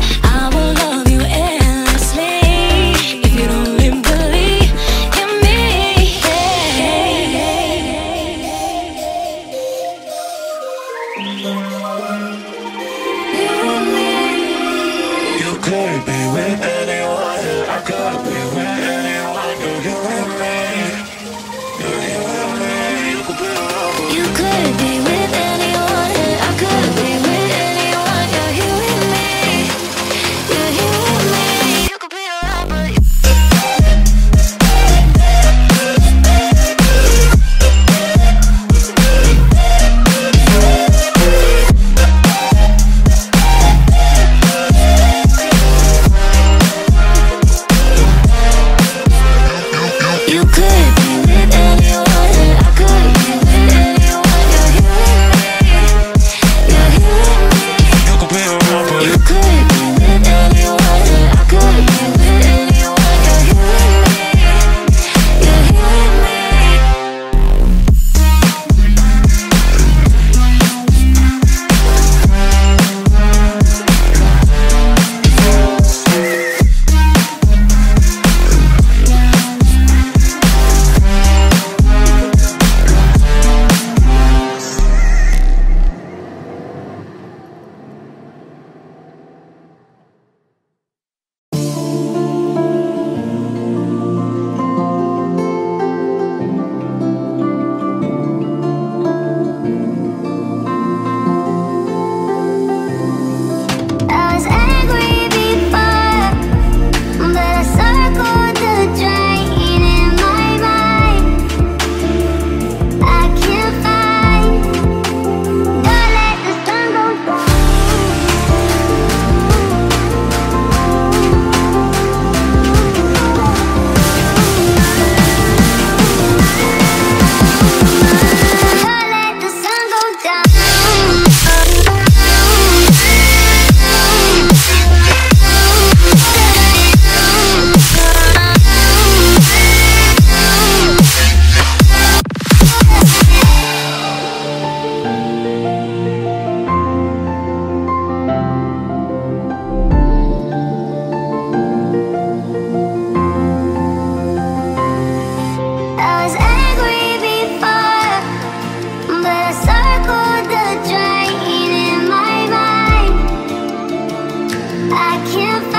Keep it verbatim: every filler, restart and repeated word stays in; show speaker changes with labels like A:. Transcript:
A: I will love you endlessly if you don't really believe in me.
B: You could be with anyone, I could be with anyone. You're here with me, you're here with me. You could be around.
A: You could be with anyone, I could be with anyone. You're here with me, you're here with me. You could be around, but you You could be with anyone, I could be with anyone. You're here with me, you're here with me.
B: You could be around, but
A: You could be with anyone, I could be with anyone. You're here with me, you're here with me. I was angry before, but I circled the drain in my mind. I can't find. Don't let the sun go down. Don't let the sun go down. I was angry before, but I circled the drain in my mind. I can't